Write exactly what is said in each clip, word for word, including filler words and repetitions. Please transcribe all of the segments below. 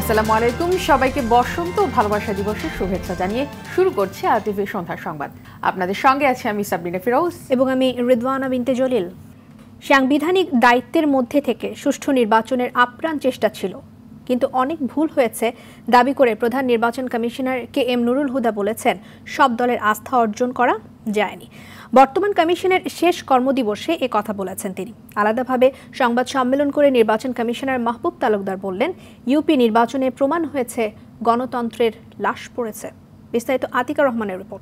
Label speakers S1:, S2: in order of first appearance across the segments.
S1: আসসালামু আলাইকুম, সবাইকে বসন্ত ও ভালোবাসা দিবসের শুভেচ্ছা জানিয়ে শুরু করছি আরটিভি সন্ধ্যার সংবাদ। আপনাদের সঙ্গে আছি আমি সাবরিনা ফিরোজ
S2: এবং আমি রিদওয়ানা বিনতে জলিল। সাংবিধানিক দায়িত্বের মধ্যে থেকে সুষ্ঠু নির্বাচনের আপ্রাণ চেষ্টা ছিল, কিন্তু অনেক ভুল হয়েছে দাবি করে প্রধান নির্বাচন commissioner K M Nurul Huda বলেছেন সব দলের আস্থা অর্জন করা যায়নি। বর্তমান কমিশনের শেষ কর্মদিবসে এ কথা বলেছেন তিনি। আলাদাভাবে সংবাদ সম্মেলন করে নির্বাচন কমিশনার মাহবুব তালুকদার বললেন, ইউপি নির্বাচনে প্রমাণ হয়েছে গণতন্ত্রের লাশ পড়েছে। বিস্তারিত আতিকা রহমানের রিপোর্ট।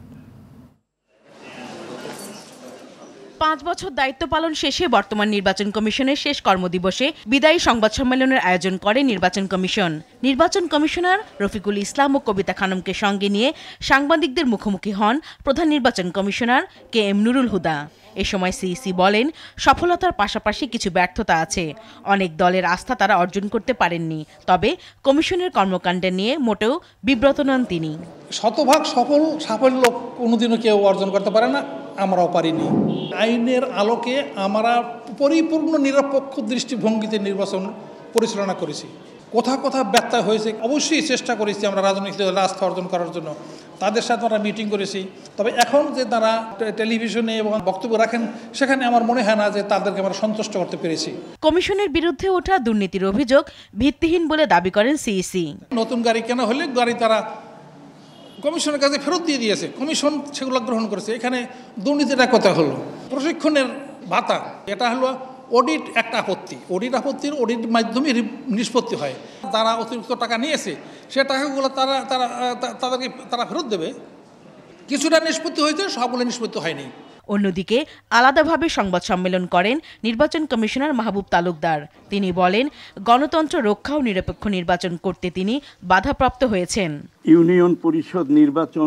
S3: পাঁচ বছর দায়িত্ব পালন শেষে বর্তমান নির্বাচন কমিশনের শেষ কর্মদিবসে বিদায়ী সংবাদ সম্মেলনের আয়োজন করে নির্বাচন কমিশন। নির্বাচন কমিশনার রফিকুল ইসলাম ও কবিতা খানমকে সঙ্গে নিয়ে সাংবাদিকদের মুখোমুখি হন প্রধান নির্বাচন commissioner K M Nurul Huda. এ সময় সিইসি বলেন, সফলতার পাশাপাশি কিছু ব্যর্থতা আছে। অনেক দলের আস্থা তারা অর্জন করতে পারেননি, তবে কমিশনের কর্মকাণ্ডে নিয়ে মোটেও বিব্রত নন তিনি।
S4: শতভাগ সফল সাফল্য কোনোদিনও কেউ অর্জন করতে পারে না, আমরাও পারিনি। আইনের আলোকে আমরা পরিপূর্ণ নিরপেক্ষ দৃষ্টিভঙ্গিতে নির্বাচন পরিচালনা করেছি। কোথাও কোথাও ব্যত্যয় হয়েছে, অবশ্যই চেষ্টা করেছি আমরা রাজনৈতিক দলের আস্থা অর্জন করার জন্য। তাদের সাথে আমরা মিটিং করেছি, তবে এখন যে তারা টেলিভিশনে এবং বক্তব্য রাখেন সেখানে আমার মনে হয় না যে তাদেরকে আমরা সন্তুষ্ট করতে পেরেছি।
S3: কমিশনের বিরুদ্ধে ওঠা দুর্নীতির অভিযোগ ভিত্তিহীন বলে দাবি করেন সিইসি।
S4: নতুন গাড়ি কেনা হলে গাড়ি তারা কমিশনের কাছে ফেরত দিয়ে দিয়েছে, কমিশন সেগুলো গ্রহণ করেছে। এখানে দুর্নীতিটা কথা হলো প্রশিক্ষণের ভাতা, এটা হলো অডিট একটা আপত্তি। অডিট আপত্তির অডিট মাধ্যমে নিষ্পত্তি হয়। যারা অতিরিক্ত টাকা নিয়েছে সে টাকাগুলো তারা তারা তাদেরকে তারা ফেরত দেবে। কিছুটা নিষ্পত্তি হয়েছে, সবগুলো নিষ্পত্তি হয়নি।
S3: অন্যদিকে আলাদাভাবে সংবাদ সম্মেলন করেন নির্বাচন কমিশনার মাহবুব তালুকদার। তিনি বলেন, গণতন্ত্র রক্ষা ও নিরপেক্ষ নির্বাচন করতে তিনি বাধাপ্রাপ্ত হয়েছেন।
S5: ইউনিয়ন পরিষদ নির্বাচন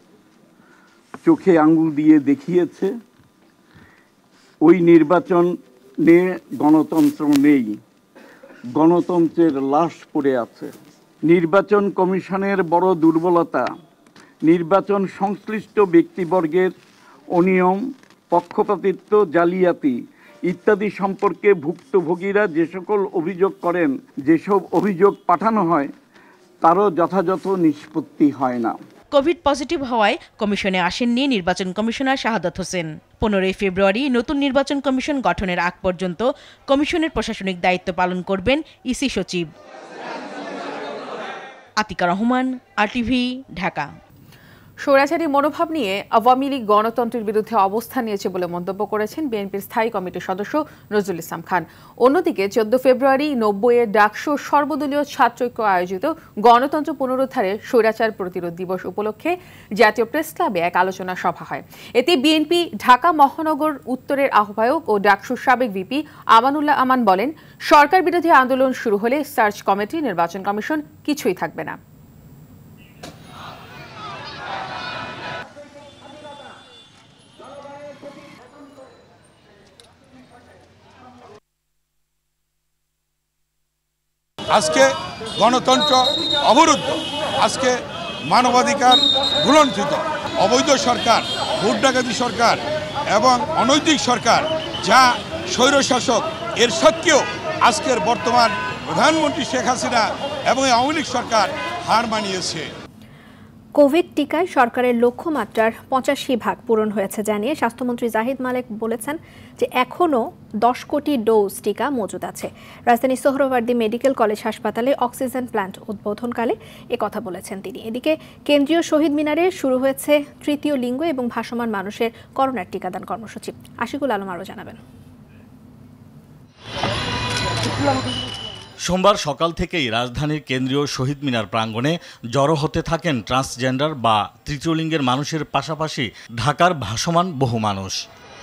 S5: চোখে আঙ্গুল দিয়ে দেখিয়েছে ওই নির্বাচনে গণতন্ত্র নেই, গণতন্ত্রের লাশ পড়ে আছে। নির্বাচন কমিশনের বড় দুর্বলতা নির্বাচন সংশ্লিষ্ট ব্যক্তিবর্গের অনিয়ম, পক্ষপাতিত্ব, জালিয়াতি ইত্যাদি সম্পর্কে ভুক্তভোগীরা যে সকল অভিযোগ করেন, যেসব অভিযোগ পাঠানো হয় তারও যথাযথ নিষ্পত্তি হয় না।
S3: কোভিড পজিটিভ হওয়ায় কমিশনে আসেননি নির্বাচন কমিশনার শাহাদাত হোসেন। পনেরোই ফেব্রুয়ারি নতুন নির্বাচন কমিশন গঠনের আগ পর্যন্ত কমিশনের প্রশাসনিক দায়িত্ব পালন করবেন ইসি সচিব। আতিকা রহমান, আরটিভি, ঢাকা।
S1: স্বৈরাচারী মনোভাব নিয়ে আওয়ামী লীগ গণতন্ত্রের বিরুদ্ধে অবস্থান নিয়েছে বলে মন্তব্য করেছেন বিএনপির স্থায়ী কমিটির সদস্য নজরুল ইসলাম খান। অন্যদিকে চোদ্দ ফেব্রুয়ারি নব্বইয়ে ডাকসু সর্বদলীয় ছাত্রৈক্য আয়োজিত গণতন্ত্র পুনরুদ্ধারে স্বৈরাচার প্রতিরোধ দিবস উপলক্ষে জাতীয় প্রেস ক্লাবে এক আলোচনা সভা হয়। এতে বিএনপি ঢাকা মহানগর উত্তরের আহ্বায়ক ও ডাকসুর সাবেক ভিপি আমানুল্লাহ আমান বলেন, সরকার বিরোধী আন্দোলন শুরু হলে সার্চ কমিটি, নির্বাচন কমিশন কিছুই থাকবে না।
S6: আজকে গণতন্ত্র অবরুদ্ধ, আজকে মানবাধিকার ভুলণ্ঠিত। অবৈধ সরকার, ভোট ডাকাতি সরকার এবং অনৈতিক সরকার, যা স্বৈরশাসক, এর সত্ত্বেও আজকের বর্তমান প্রধানমন্ত্রী শেখ হাসিনা এবং আওয়ামী লীগ সরকার হার মানিয়েছে।
S2: কোভিড টিকায় সরকারের লক্ষ্যমাত্রার পঁচাশি ভাগ পূরণ হয়েছে জানিয়ে স্বাস্থ্যমন্ত্রী জাহিদ মালেক বলেছেন যে এখনও দশ কোটি ডোজ টিকা মজুদ আছে। রাজধানীর সোহরাওয়ার্দী মেডিকেল কলেজ হাসপাতালে অক্সিজেন প্ল্যান্ট উদ্বোধনকালে একথা বলেছেন তিনি। এদিকে কেন্দ্রীয় শহীদ মিনারে শুরু হয়েছে তৃতীয় লিঙ্গ এবং ভাসমান মানুষের করোনার টিকাদান কর্মসূচি। আশিকুল আলম আরও জানাবেন।
S7: সোমবার সকাল থেকেই রাজধানীর কেন্দ্রীয় শহীদ মিনার প্রাঙ্গণে জড়ো হতে থাকেন ট্রান্সজেন্ডার বা তৃতীয় লিঙ্গের মানুষের পাশাপাশি ঢাকার ভাসমান বহু মানুষ।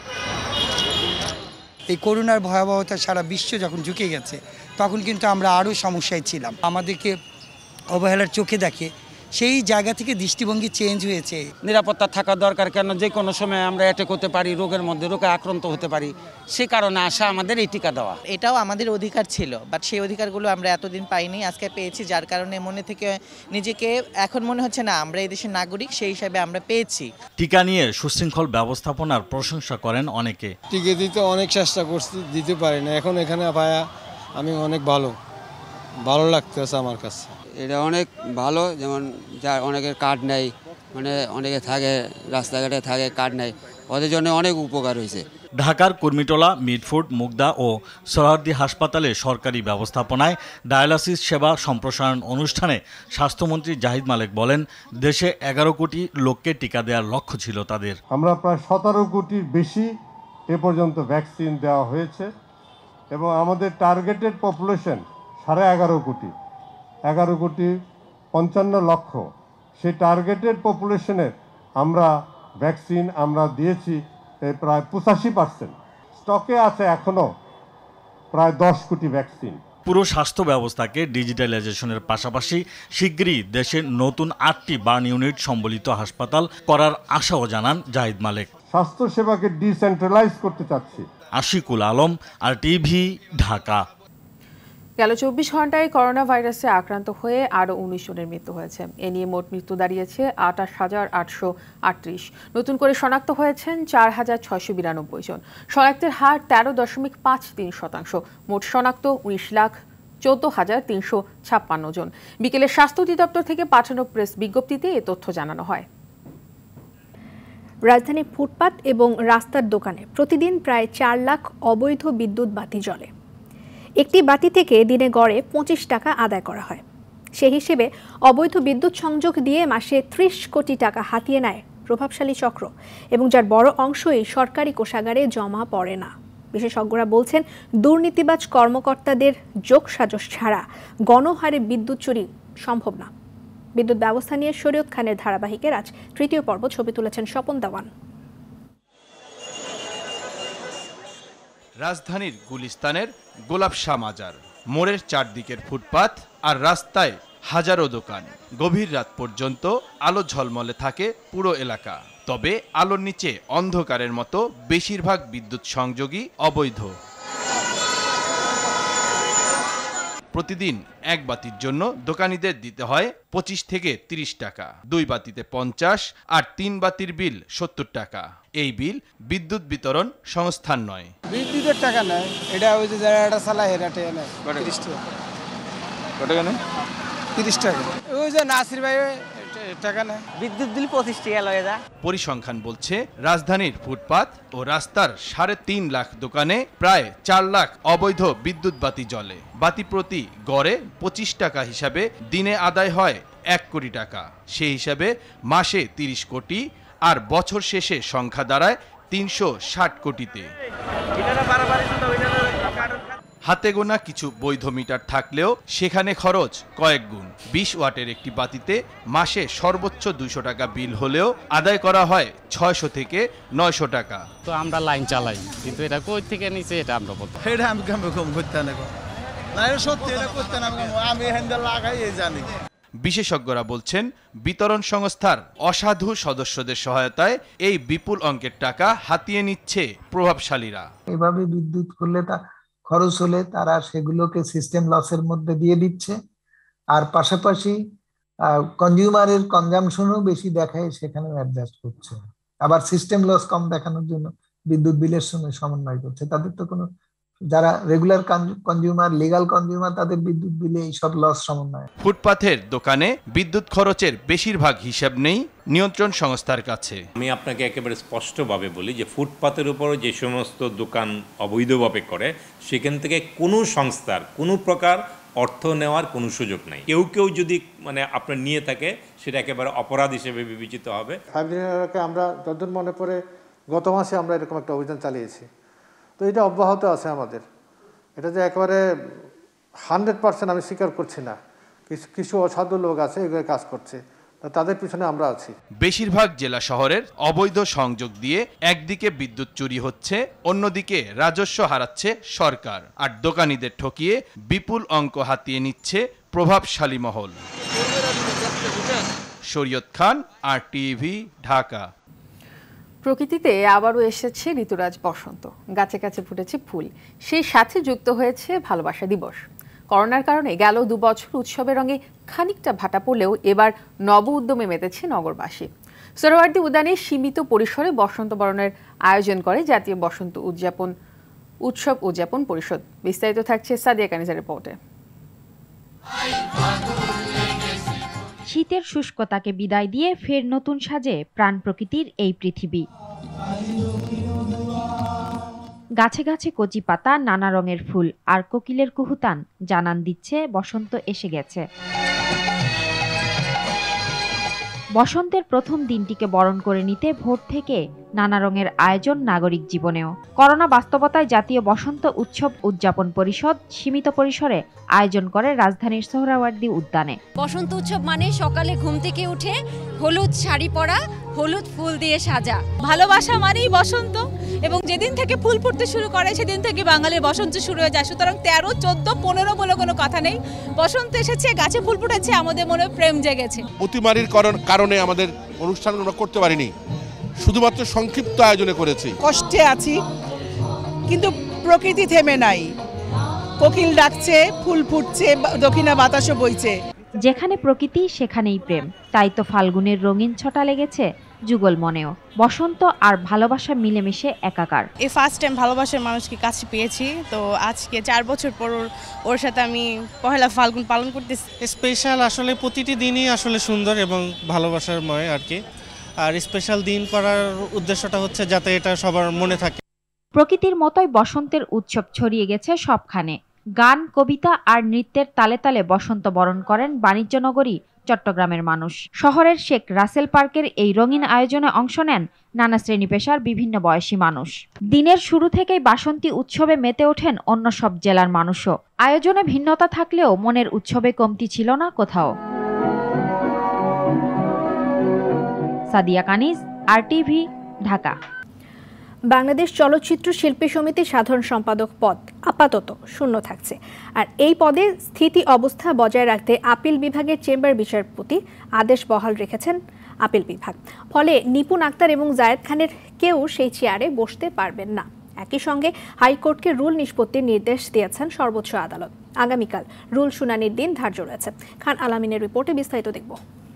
S8: এই করোনার ভয়াবহতা সারা বিশ্ব যখন ঝুঁকে গেছে তখন কিন্তু আমরা আরও সমস্যায় ছিলাম। আমাদেরকে অবহেলার চোখে দেখে সেই জায়গা থেকে দৃষ্টিভঙ্গি চেঞ্জ হয়েছে।
S9: নিরাপত্তা থাকা দরকার, কেন যে কোনো সময় আমরা অ্যাটাক হতে পারি, রোগের মধ্যে রোগে আক্রান্ত হতে পারি, সে কারণে আসা আমাদের এই টিকা দেওয়া।
S10: এটাও আমাদের অধিকার ছিল, বাট সেই অধিকারগুলো আমরা এতদিন পাইনি, আজকে পেয়েছি, যার কারণে মনে থেকে নিজেকে এখন মনে হচ্ছে না আমরা এই দেশের নাগরিক, সেই হিসাবে আমরা পেয়েছি।
S7: টিকা নিয়ে সুশৃঙ্খল ব্যবস্থাপনার প্রশংসা করেন অনেকে।
S11: টিকা দিতে অনেক চেষ্টা করছি, দিতে পারি না, এখন এখানে পায়া আমি অনেক ভালো। ভালো লাগতেছে আমার কাছে।
S12: এটা অনেক ভালো, যেমন যার অনেকের কার্ড নেই, মানে অনেকে থাকে রাস্তাঘাটে থাকে কার্ড নেই, ওদের জন্য অনেক উপকার হয়েছে।
S7: ঢাকার কুর্মিটোলা, মিডফোর্ড, মুগদা ও সোহরাওয়ার্দী হাসপাতালে সরকারি ব্যবস্থাপনায় ডায়ালাসিস সেবা সম্প্রসারণ অনুষ্ঠানে স্বাস্থ্যমন্ত্রী জাহিদ মালেক বলেন, দেশে এগারো কোটি লোককে টিকা দেওয়ার লক্ষ্য ছিল তাদের।
S13: আমরা প্রায় সতেরো কোটির বেশি এ পর্যন্ত ভ্যাকসিন দেওয়া হয়েছে এবং আমাদের টার্গেটেড পপুলেশন সাড়ে এগারো কোটি এগারো কোটি পঞ্চান্ন লক্ষ। সেই টার্গেটেড পপুলেশনের আমরা ভ্যাকসিন আমরা দিয়েছি প্রায় পঁচাশি পার্সেন্ট। স্টকে আছে এখনো প্রায় দশ কোটি ভ্যাকসিন।
S7: পুরো স্বাস্থ্য ব্যবস্থাকে ডিজিটালাইজেশনের পাশাপাশি শিগগিরই দেশে নতুন আটটি বার্ন ইউনিট সম্বলিত হাসপাতাল করার আশাও জানান জাহিদ মালেক।
S13: স্বাস্থ্য সেবাকে ডিসেন্ট্রালাইজ করতে চাচ্ছি।
S7: আশিকুল আলম, আরটিভি, ঢাকা।
S1: গেল চব্বিশ ঘন্টায় করোনা ভাইরাসে আক্রান্ত হয়ে আরও উনিশ জনের মৃত্যু হয়েছে। এ নিয়ে মোট মৃত্যু দাঁড়িয়েছে আটাশ হাজার আটশো আটত্রিশ। নতুন করে শনাক্ত হয়েছেন চার হাজার ছয়শো বিরানব্বই জন। শনাক্তের হার তেরো দশমিক পাঁচ তিন শতাংশ। মোট শনাক্ত উনিশ লাখ চোদ্দ হাজার তিনশো ছাপ্পান্ন জন। বিকেলে স্বাস্থ্য অধিদপ্তর থেকে পাঠানো প্রেস বিজ্ঞপ্তিতে এ তথ্য জানানো হয়।
S2: রাজধানী ফুটপাত এবং রাস্তার দোকানে প্রতিদিন প্রায় চার লাখ অবৈধ বিদ্যুৎ বাতি জ্বলে। একটি বাতি থেকে দিনে গড়ে পঁচিশ টাকা আদায় করা হয়। সে হিসেবে অবৈধ বিদ্যুৎ সংযোগ দিয়ে মাসে ত্রিশ কোটি টাকা হাতিয়ে নেয় প্রভাবশালী চক্র, এবং যার বড় অংশই সরকারি কোষাগারে জমা পড়ে না। বিশেষজ্ঞরা বলছেন, দুর্নীতিবাজ কর্মকর্তাদের যোগসাজশ ছাড়া গণহারে বিদ্যুৎ চুরি সম্ভব না। বিদ্যুৎ ব্যবস্থা নিয়ে শরীয়ত খানের ধারাবাহিকের আজ তৃতীয় পর্ব। ছবি তুলেছেন স্বপন দেওয়ান।
S14: রাজধানীর গুলিস্তানের গোলাপ শাহ মাজার মোড়ের চারদিকের ফুটপাত আর রাস্তায় হাজারো দোকান। গভীর রাত পর্যন্ত আলো ঝলমলে থাকে পুরো এলাকা। তবে আলোর নিচে অন্ধকারের মতো বেশিরভাগ বিদ্যুৎ সংযোগই অবৈধ। প্রতিদিন এক বাতির জন্য দোকানিদের দিতে হয় পঁচিশ থেকে তিরিশ টাকা, দুই বাতিতে পঞ্চাশ আর তিন বাতির বিল সত্তর টাকা। এই বিল বিদ্যুৎ বিতরণ সংস্থার নয়।
S11: বিদ্যুতের টাকা নেয়, এটা ওই যে যারা এটা চালায় এরা টাকা নেয় তিরিশ টাকা। কত টাকা নেয়? তিরিশ টাকা। ওই যে নাসির ভাই টাকা নেয়, বিদ্যুৎ বিল পঁচিশ টাকা লয়ে যায়।
S14: পরিসংখ্যান বলছে, রাজধানীর ফুটপাত ও রাস্তার সাড়ে তিন লাখ দোকানে প্রায় চার লাখ অবৈধ বিদ্যুৎ বাতি জ্বলে। বাতি প্রতি গড়ে পঁচিশ টাকা হিসাবে দিনে আদায় হয় এক কোটি টাকা। সেই হিসাবে মাসে তিরিশ কোটি, আর বছর শেষে সংখ্যা দাঁড়ায় তিনশো ষাট কোটিতে। হাতে গোনা কিছু বৈধ মিটার থাকলেও সেখানে খরচ কয়েক গুণ। বিশ ওয়াটের একটি বাতিতে মাসে সর্বোচ্চ দুইশো টাকা বিল হলেও আদায় করা হয় ছয়শো থেকে নয়শো টাকা।
S15: তো আমরা লাইন চালাই, কিন্তু এটা কই থেকে নিচে এটা আমরা বলতে
S11: এটা আমি কম কম করতে না, না এটা সত্যি, এটা করতে না, আমি হ্যান্ডেল লাগাই জানি।
S14: বিশেষজ্ঞরা বলছেন, বিতরণ সংস্থার অসাধু সদস্যদের সহায়তায় এই বিপুল অঙ্কের টাকা হাতিয়ে নিচ্ছে প্রভাবশালীরা।
S16: এভাবে বিদ্যুৎ করলে তা খরচ হলে তারা সেগুলোকে সিস্টেম লসের মধ্যে দিয়ে দিচ্ছে, আর পাশাপাশি কনজিউমারের কনজামশনও বেশি দেখায়, সেখানেও অ্যাডজাস্ট করছে। আবার সিস্টেম লস কম দেখানোর জন্য বিদ্যুৎ বিলের সঙ্গে সমন্বয় করছে। তাদের তো কোনো, যারা রেগুলার কনজিউমার, লিগাল কনজিউমার, তাদের বিদ্যুৎ বিলে এইসব লস সমন্বয়।
S14: ফুটপাথের দোকানে বিদ্যুৎ খরচের বেশিরভাগ হিসাব নেই নিয়ন্ত্রণ সংস্থার কাছে।
S17: আমি আপনাকে একেবারে স্পষ্টভাবে বলি যে ফুটপাতের উপরে যে সমস্ত দোকান অবৈধভাবে করে, সেখান থেকে কোনো সংস্থার কোনো প্রকার অর্থ নেওয়ার কোনো সুযোগ নেই। কেউ কেউ যদি মানে আপনার নিয়ে থাকে, সেটা একেবারে অপরাধ হিসেবে বিবেচিত হবে।
S18: আমরা যতদূর মনে পড়ে গত মাসে আমরা এরকম একটা অভিযান চালিয়েছি, তো এটা অব্যাহত আছে আমাদের। এটা যে একেবারে হান্ড্রেড পার্সেন্ট আমি স্বীকার করছি না, কিছু কিছু অসাধু লোক আছে এগুলো কাজ করছে, তাদের পিছনে আমরা আছি।
S14: বেশিরভাগ জেলা শহরের অবৈধ সংযোগ দিয়ে একদিকে বিদ্যুৎ চুরি হচ্ছে, অন্যদিকে রাজস্ব হারাচ্ছে সরকার, আর দোকানীদের ঠকিয়ে বিপুল অঙ্ক হাতিয়ে নিচ্ছে প্রভাবশালী মহল। শরীয়ত খান, আরটিভি, ঢাকা।
S1: প্রকৃতিতে আবারও এসেছে ঋতুরাজ বসন্ত। গাছে গাছে ফুটেছে ফুল, সেই সাথে যুক্ত হয়েছে ভালোবাসা দিবস। করোনার কারণে গেল দু বছর উৎসবের রঙে খানিকটা ভাটা পড়লেও এবার নব উদ্যমে মেতেছে নগরবাসী। সোহরাওয়ার্দী উদ্যানে সীমিত পরিসরে বসন্ত বরণের আয়োজন করে জাতীয় বসন্ত উদযাপন উৎসব উদযাপন পরিষদ। বিস্তারিত থাকছে সাদিয়া কানিজার রিপোর্টে।
S19: শীতের শুষ্কতাকে বিদায় দিয়ে ফের নতুন সাজে প্রাণ প্রকৃতির এই পৃথিবী। গাছে গাছে কচি পাতা, নানা রঙের ফুল আর কোকিলের কুহুতান জানান দিচ্ছে বসন্ত এসে গেছে। বসন্তের প্রথম দিনটিকে বরণ করে নিতে ভোর থেকে নানা রঙের আয়োজন নাগরিক জীবনেও। করোনা বাস্তবতায় জাতীয় বসন্ত উৎসব উদযাপন পরিষদ সীমিত পরিসরে আয়োজন করে রাজধানীর সোহরাওয়ার্দী উদ্যানে।
S20: বসন্ত উৎসব মানে সকালে ঘুম থেকে উঠে হলুদ শাড়ি পরা, হলুদ ফুল দিয়ে সাজা। ভালোবাসা মানেই বসন্ত, এবং যেদিন থেকে ফুল ফুটতে শুরু করে সেদিন থেকে বাঙালির বসন্ত শুরু হয়ে যায়। সুতরাং তেরো চোদ্দ পনেরো বলে কোনো কথা নেই, বসন্ত এসেছে, গাছে ফুল ফুটেছে, আমাদের মনে প্রেম জেগেছে।
S21: অতিমারির কারণে আমাদের অনুষ্ঠানগুলো করতে পারিনি, শুধুমাত্র সংক্ষিপ্ত আয়োজনে করেছি।
S22: কষ্টে আছি, কিন্তু প্রকৃতি থেমে নাই। কোকিল ডাকছে, ফুল ফুটছে, দক্ষিণা বাতাসও বইছে।
S19: যেখানে প্রকৃতি সেখানেই প্রেম, তাই তো ফাল্গুনের রঙিন ছটা লেগেছে যুগল মনেও। বসন্ত আর ভালোবাসা মিলেমিশে একাকার।
S23: এই ফার্স্ট টাইম ভালোবাসার মানুষকে কাছে পেয়েছি, তো আজকে চার বছর পর ওর সাথে আমি পহেলা ফাল্গুন পালন করতেছি।
S24: স্পেশাল আসলে প্রতিটি দিনই আসলে সুন্দর এবং ভালোবাসারময় আর কি। আর স্পেশাল দিন করার উদ্দেশ্যটা হচ্ছে যাতে এটা সবার মনে থাকে।
S19: প্রকৃতির মতোই বসন্তের উৎসব ছড়িয়ে গেছে সবখানে। গান, কবিতা আর নৃত্যের তালে তালে বসন্ত বরণ করেন বাণিজ্য নগরী চট্টগ্রামের মানুষ। শহরের শেখ রাসেল পার্কের এই রঙিন আয়োজনে অংশ নেন নানা শ্রেণী পেশার বিভিন্ন বয়সী মানুষ। দিনের শুরু থেকেই বাসন্তী উৎসবে মেতে ওঠেন অন্য সব জেলার মানুষও। আয়োজনে ভিন্নতা থাকলেও মনের উৎসবে কমতি ছিল না কোথাও। সাদিয়া কানিজ, আরটিভি, ঢাকা।
S2: বাংলাদেশ চলচ্চিত্র শিল্পী সমিতির সাধারণ সম্পাদক পদ আপাতত শূন্য থাকছে, আর এই পদে স্থিতি অবস্থা বজায় রাখতে আপিল বিভাগের চেম্বার বিচারপতি আদেশ বহাল রেখেছেন আপিল বিভাগ। ফলে নিপুণ আক্তার এবং জায়েদ খানের কেউ সেই চেয়ারে বসতে পারবেন না। একই সঙ্গে হাইকোর্টকে রুল নিষ্পত্তির নির্দেশ দিয়েছেন সর্বোচ্চ আদালত। আগামীকাল রুল শুনানির দিন ধার্য রয়েছে। খান আলামিনের রিপোর্টে বিস্তারিত দেখব।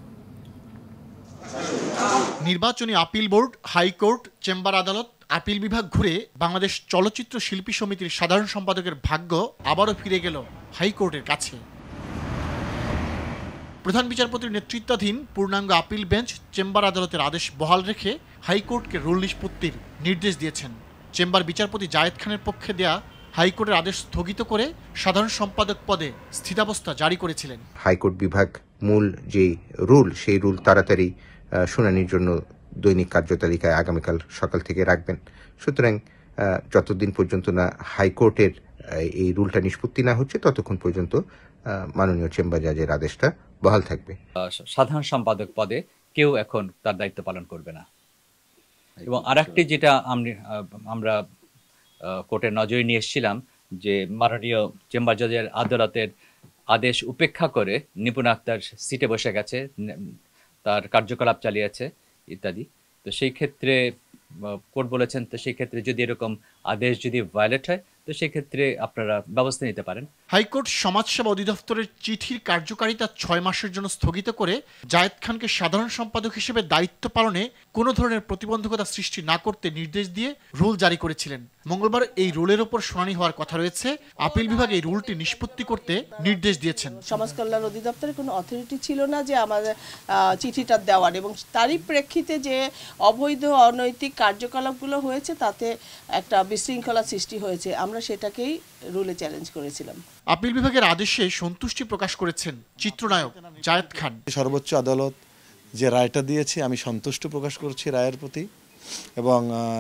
S25: নির্বাচনী আপিল বোর্ড, হাইকোর্ট, চেম্বার আদালত, আপিল বিভাগ ঘুরে বাংলাদেশ চলচ্চিত্র শিল্পী সমিতির সাধারণ সম্পাদকের ভাগ্য আবারও ফিরে গেল হাইকোর্টের কাছে। প্রধান বিচারপতির নেতৃত্বাধীন পূর্ণাঙ্গ আপিল বেঞ্চ চেম্বার আদালতের আদেশ বহাল রেখে হাইকোর্টকে রুল নিষ্পত্তির নির্দেশ দিয়েছেন। চেম্বার বিচারপতি জায়েদ খানের পক্ষে দেয়া হাইকোর্টের আদেশ স্থগিত করে সাধারণ সম্পাদক পদে স্থিতাবস্থা জারি করেছিলেন।
S26: হাইকোর্ট বিভাগ মূল যে রুল, সেই রুল তাড়াতাড়ি শুনানির জন্য দৈনিক কার্যতালিকায় আগামীকাল সকাল থেকে রাখবেন। সুতরাং যতদিন পর্যন্ত না হাইকোর্টের এই রুলটা নিষ্পত্তি না হচ্ছে ততক্ষণ পর্যন্ত মাননীয় চেম্বার জাজের আদেশটা বহাল থাকবে।
S27: সাধারণ সম্পাদক পদে কেউ এখন তার দায়িত্ব পালন করবে না। এবং আরেকটি যেটা আমরা কোর্টের নজরে নিয়ে এসেছিলাম, যে মাননীয় চেম্বার জাজের আদালতের আদেশ উপেক্ষা করে নিপুণ আক্তার সিটে বসে গেছে, তার কার্যকলাপ চালিয়েছে ইত্যাদি। তো সেই ক্ষেত্রে কোর্ট বলেছেন, তো সেই ক্ষেত্রে যদি এরকম আদেশ যদি ভায়োলেট হয় তো সেই ক্ষেত্রে আপনারা ব্যবস্থা নিতে পারেন।
S25: হাইকোর্ট সমাজসেবা অধিদপ্তরের চিঠির কার্যকারিতা ছয় মাসের জন্য স্থগিত করে জায়েদ খানকে সাধারণ সম্পাদক হিসেবে দায়িত্ব পালনে কোনো ধরনের প্রতিবন্ধকতা সৃষ্টি না করতে নির্দেশ দিয়ে রুল জারি করেছিলেন। মঙ্গলবার এই রুলের ওপর শুনানি হওয়ার কথা রয়েছে। আপিল বিভাগ এই রুলটি নিষ্পত্তি করতে নির্দেশ দিয়েছেন।
S22: সমাজ কল্যাণ অধিদপ্তরের কোনো অথরিটি ছিল না যে আমাদের চিঠিটা দেওয়ার, এবং তারই প্রেক্ষিতে যে অবৈধ অনৈতিক কার্যকলাপগুলো হয়েছে তাতে একটা বিশৃঙ্খলা সৃষ্টি হয়েছে। আমরা সেটাকেই রুলে চ্যালেঞ্জ করেছিলাম।
S25: আপিল বিভাগের আদেশে সন্তুষ্টি প্রকাশ করেছেন চিত্রনায়ক জায়েদ খান।
S28: সর্বোচ্চ আদালত যে রায়টা দিয়েছে আমি সন্তুষ্ট প্রকাশ করছি রায়ের প্রতি, এবং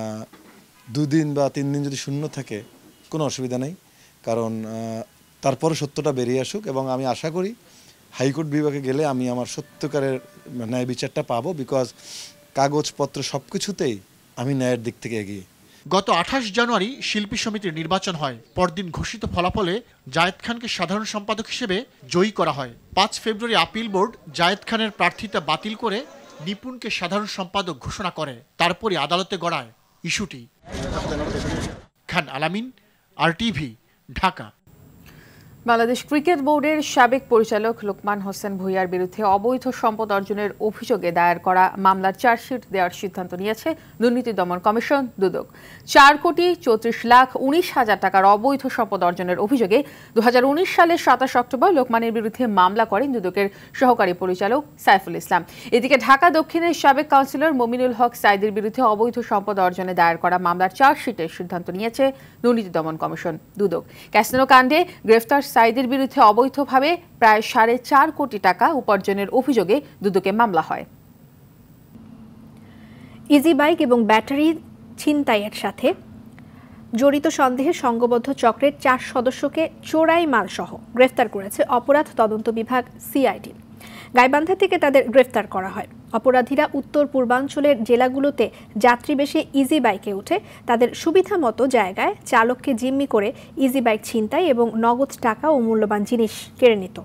S28: দুদিন বা তিন দিন যদি শূন্য থাকে কোনো অসুবিধা নেই, কারণ তারপরে সত্যটা বেরিয়ে আসুক। এবং আমি আশা করি হাইকোর্ট বিভাগে গেলে আমি আমার সত্যকারের ন্যায় বিচারটা পাবো, বিকজ কাগজপত্র সব কিছুতেই আমি ন্যায়ের দিক থেকে এগিয়ে।
S25: গত আঠাশ জানুয়ারি শিল্পী সমিতির নির্বাচন হয়। পরদিন ঘোষিত ফলাফলে জায়েদ খানকে সাধারণ সম্পাদক হিসেবে জয়ী করা হয়। পাঁচ ফেব্রুয়ারি আপিল বোর্ড জায়েদ খানের প্রার্থিতা বাতিল করে নিপুণকে সাধারণ সম্পাদক ঘোষণা করে। তারপরে আদালতে গড়ায় ইস্যুটি। খান আলামিন, আরটিভি, ঢাকা।
S1: বাংলাদেশ ক্রিকেট বোর্ডের সাবেক পরিচালক লোকমান হোসেন ভূঁইয়ার বিরুদ্ধে অবৈধ সম্পদ অর্জনের অভিযোগে দায়ের করা মামলার চার্জশিট দেওয়ার সিদ্ধান্ত নিয়েছে দুর্নীতি দমন কমিশন দুদক। চার কোটি চৌত্রিশ লাখ উনিশ হাজার টাকার অবৈধ সম্পদ অর্জনের অভিযোগে দু হাজার উনিশ সালের সাতাশ অক্টোবর লোকমানের বিরুদ্ধে মামলা করেন দুদকের সহকারী পরিচালক সাইফুল ইসলাম। এদিকে ঢাকা দক্ষিণের সাবেক কাউন্সিলর মমিনুল হক সাইদের বিরুদ্ধে অবৈধ সম্পদ অর্জনে দায়ের করা মামলার চার্জশিটের সিদ্ধান্ত নিয়েছে দুর্নীতি দমন কমিশন দুদক। ক্যাসিনো কাণ্ডে গ্রেফতার সাইদের বিরুদ্ধে অবৈধভাবে প্রায় সাড়ে চার কোটি টাকা উপার্জনের অভিযোগে দুদকে মামলা হয়।
S2: ইজি বাইক এবং ব্যাটারি ছিনতাইয়ের সাথে জড়িত সন্দেহে সংঘবদ্ধ চক্রের চার সদস্যকে চোরাই মাল সহ গ্রেফতার করেছে অপরাধ তদন্ত বিভাগ সিআইডি। গাইবান্ধা থেকে তাদের গ্রেফতার করা হয়। অপরাধীরা উত্তর পূর্বাঞ্চলের জেলাগুলোতে যাত্রী বেশে ইজি বাইকে উঠে তাদের সুবিধা মতো জায়গায় চালককে জিম্মি করে ইজি বাইক ছিনতাই এবং নগদ টাকা ও মূল্যবান জিনিস কেড়ে নিত।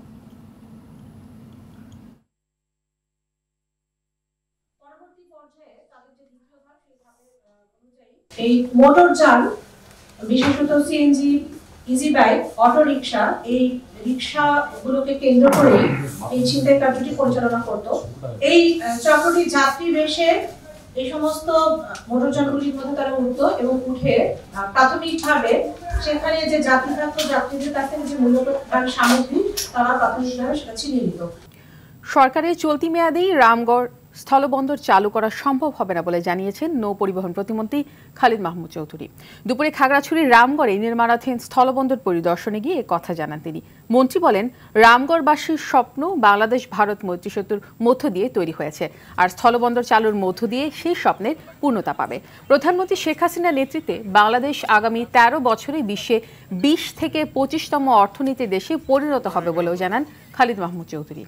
S3: এই মোটরযান বিশেষত সিএনজি, ইজি বাইক, অটো রিক্সা, এই রিক্সাগুলোকে কেন্দ্র করে এই ছিনতাই কার্যটি পরিচালনা করত। এই চক্রটি যাত্রী বেশে এই সমস্ত মোটরযানগুলির মধ্যে তারা উঠত এবং উঠে প্রাথমিকভাবে সেখানে যে যাত্রী থাকতো যাত্রীদের কাছ থেকে যে মূল্যবান সামগ্রী তারা প্রাথমিকভাবে সেটা ছিনিয়ে নিত।
S1: সরকারের চলতি মেয়াদেই রামগড় স্থলবন্দর চালু করা সম্ভব হবে না বলে জানিয়েছেন নৌ পরিবহন প্রতিমন্ত্রী খালিদ মাহমুদ চৌধুরী। দুপুরে খাগড়াছড়ির রামগড়ে নির্মাণাধীন স্থলবন্দর পরিদর্শনে গিয়ে কথা জানান তিনি। মন্ত্রী বলেন, রামগড়বাসীর স্বপ্ন বাংলাদেশ ভারত মৈত্রী সেতুর মধ্য দিয়ে তৈরি হয়েছে, আর স্থলবন্দর চালুর মধ্য দিয়ে সেই স্বপ্নের পূর্ণতা পাবে। প্রধানমন্ত্রী শেখ হাসিনার নেতৃত্বে বাংলাদেশ আগামী তেরো বছরে বিশ্বে বিশ থেকে পঁচিশতম অর্থনীতির দেশে পরিণত হবে বলেও জানান খালিদ মাহমুদ চৌধুরী।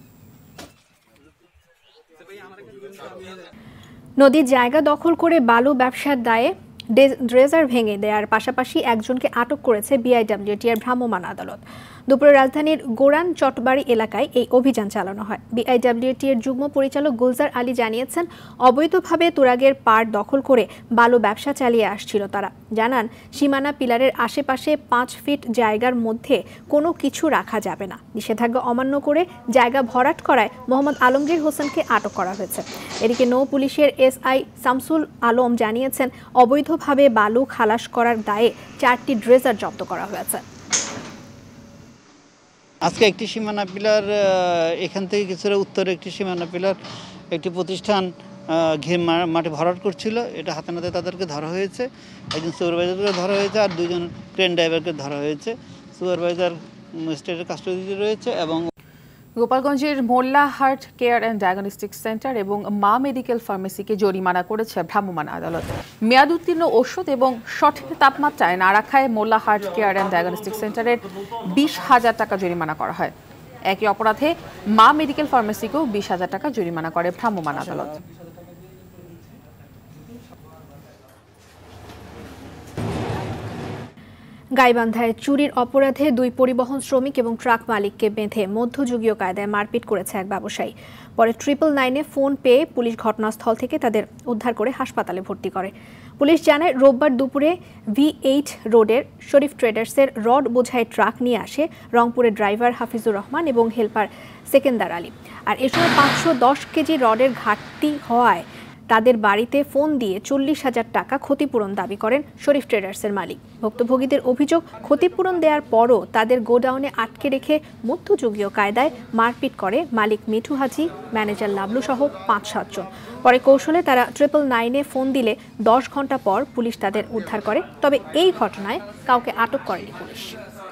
S2: নদীর জায়গা দখল করে বালু ব্যবসার দায়ে ড্রেজার ভেঙে দেওয়ার পাশাপাশি একজনকে আটক করেছে বিআইডব্লিউটি এর ভ্রাম্যমাণ আদালত। দুপুরে রাজধানীর গোরান চটবাড়ি এলাকায় এই অভিযান চালানো হয়। বিআইডব্লিউটি এর যুগ্ম পরিচালক গুলজার আলী জানিয়েছেন, অবৈধভাবে তুরাগের পাড় দখল করে বালু ব্যবসা চালিয়ে আসছিল তারা। জানান, সীমানা পিলারের আশেপাশে পাঁচ ফিট জায়গার মধ্যে কোনো কিছু রাখা যাবে না। নিষেধাজ্ঞা অমান্য করে জায়গা ভরাট করায় মোহাম্মদ আলমগীর হোসেনকে আটক করা হয়েছে। এদিকে নৌ পুলিশের এসআই শামসুল আলম জানিয়েছেন, অবৈধভাবে বালু খালাস করার দায়ে চারটি ড্রেজার জব্দ করা হয়েছে।
S4: আজকে একটি সীমানা পিলার, এখান থেকে কিছুটা উত্তরে একটি সীমানা পিলার একটি প্রতিষ্ঠান ঘিরে মাটি ভরাট করছিল, এটা হাতে নাতে তাদেরকে ধরা হয়েছে। একজন সুপারভাইজারকে ধরা হয়েছে আর দুজন ক্রেন ড্রাইভারকে ধরা হয়েছে। সুপারভাইজার ম্যাজিস্ট্রেটের কাস্টডিতে রয়েছে। এবং
S1: গোপালগঞ্জের Mollah heart care and diagnostic centre এবং মা মেডিকেল ফার্মেসিকে জরিমানা করেছে ভ্রাম্যমাণ আদালত। মেয়াদ উত্তীর্ণ ওষুধ এবং সঠিক তাপমাত্রায় না রাখায় Mollah heart care and diagnostic সেন্টারের বিশ হাজার টাকা জরিমানা করা হয়। একই অপরাধে মা মেডিকেল ফার্মেসিকেও বিশ হাজার টাকা জরিমানা করে ভ্রাম্যমাণ আদালত।
S2: গাইবান্ধায় চুরির অপরাধে দুই পরিবহন শ্রমিক এবং ট্রাক মালিককে বেঁধে মধ্যযুগীয় কায়দায় মারপিট করেছে এক ব্যবসায়ী। পরে ট্রিপল নাইনে ফোন পেয়ে পুলিশ ঘটনাস্থল থেকে তাদের উদ্ধার করে হাসপাতালে ভর্তি করে। পুলিশ জানায়, রোববার দুপুরে ভি এইট রোডের শরীফ ট্রেডার্সের রড বোঝাই ট্রাক নিয়ে আসে রংপুরের ড্রাইভার হাফিজুর রহমান এবং হেলপার সেকেন্দার আলী। আর এ সময় পাঁচশো দশ কেজি রডের ঘাটতি হওয়ায় তাদের বাড়িতে ফোন দিয়ে চল্লিশ হাজার টাকা ক্ষতিপূরণ দাবি করেন শরীফ ট্রেডার্সের মালিক। ভুক্তভোগীদের অভিযোগ, ক্ষতিপূরণ দেওয়ার পরও তাদের গোডাউনে আটকে রেখে মধ্যযুগীয় কায়দায় মারপিট করে মালিক মিঠু হাজি, ম্যানেজার লাবলু সহ পাঁচ সাতজন। পরে কৌশলে তারা ট্রিপল নাইনে ফোন দিলে দশ ঘন্টা পর পুলিশ তাদের উদ্ধার করে। তবে এই ঘটনায় কাউকে আটক করেনি পুলিশ।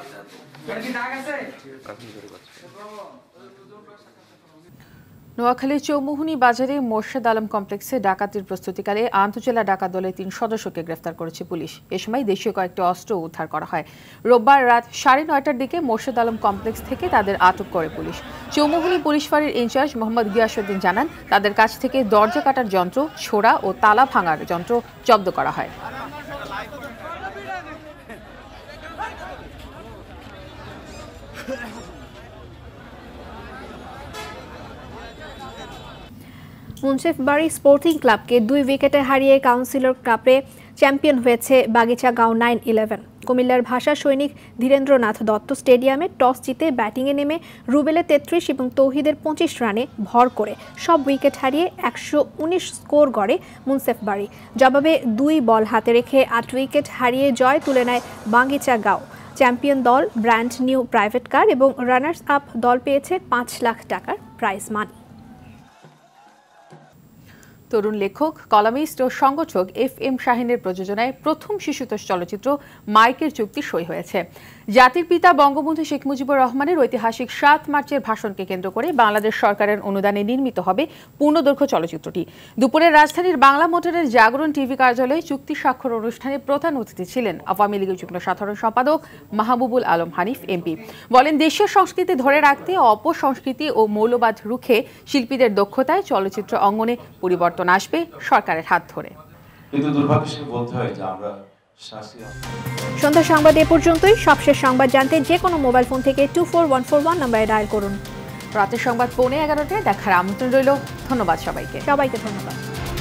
S1: নোয়াখালীর চৌমুহনী বাজারে মোর্শেদ আলম কমপ্লেক্সে ডাকাতির প্রস্তুতিকালে আন্তজেলা ডাকাত দলের তিন সদস্যকে গ্রেফতার করেছে পুলিশ। এ সময় দেশীয় কয়েকটি অস্ত্র উদ্ধার করা হয়। রোববার রাত সাড়ে নয়টার দিকে মোর্শেদ আলম কমপ্লেক্স থেকে তাদের আটক করে পুলিশ। চৌমুহনী পুলিশ ফাঁড়ির ইনচার্জ মোহাম্মদ গিয়াসউদ্দিন জানান, তাদের কাছ থেকে দরজা কাটার যন্ত্র, ছোড়া ও তালা ভাঙার যন্ত্র জব্দ করা হয়।
S2: মুন্সিফবাড়ি স্পোর্টিং ক্লাবকে দুই উইকেটে হারিয়ে কাউন্সিলর কাপে চ্যাম্পিয়ন হয়েছে বাগিচা গাঁও নাইন ইলেভেন। কুমিল্লার ভাষা সৈনিক ধীরেন্দ্রনাথ দত্ত স্টেডিয়ামে টস জিতে ব্যাটিংয়ে নেমে রুবেলের তেত্রিশ এবং তৌহিদের পঁচিশ রানে ভর করে সব উইকেট হারিয়ে একশো উনিশ স্কোর গড়ে মুনসেফ বাড়ি। জবাবে দুই বল হাতে রেখে আট উইকেট হারিয়ে জয় তুলে নেয় বাঙ্গিচা গাঁও। চ্যাম্পিয়ন দল ব্র্যান্ড নিউ প্রাইভেট কার এবং রানার্স আপ দল পেয়েছে পাঁচ লাখ টাকার প্রাইজ মানি।
S1: তরুণ লেখক, কলামিস্ট ও সংগঠক এফ এম শাহিনের প্রযোজনায় প্রথম শিশুতোষ চলচ্চিত্র মাইকের চুক্তি সই হয়েছে। জাতির পিতা বঙ্গবন্ধু শেখ মুজিবুর রহমানের ঐতিহাসিক সাত মার্চের ভাষণকে কেন্দ্র করে বাংলাদেশ সরকারের অনুদানে নির্মিত হবে পূর্ণদৈর্ঘ্য চলচ্চিত্রটি। দুপুরে রাজধানীর বাংলা মোটরের জাগরণ টিভি কার্যালয়ে চুক্তি স্বাক্ষর অনুষ্ঠানে প্রধান অতিথি ছিলেন আওয়ামী লীগের যুগ্ম সাধারণ সম্পাদক মাহবুবুল আলম হানিফ এমপি। বলেন, দেশের সংস্কৃতি ধরে রাখতে অপসংস্কৃতি ও মৌলবাদ রুখে শিল্পীদের দক্ষতায় চলচ্চিত্র অঙ্গনে পরিবর্তন আসবে সরকারের হাত ধরে।
S5: কিন্তু দুর্ভাগ্যের বলতে হয় যে আমরা
S2: সন্ধ্যা সংবাদ এ পর্যন্তই। সবশেষ সংবাদ জানতে যে কোনো মোবাইল ফোন থেকে two four one four one নম্বরে ডায়াল করুন।
S1: রাতের সংবাদ পৌনে এগারোটায় দেখার আমন্ত্রণ রইল। ধন্যবাদ সবাইকে।
S2: সবাইকে ধন্যবাদ।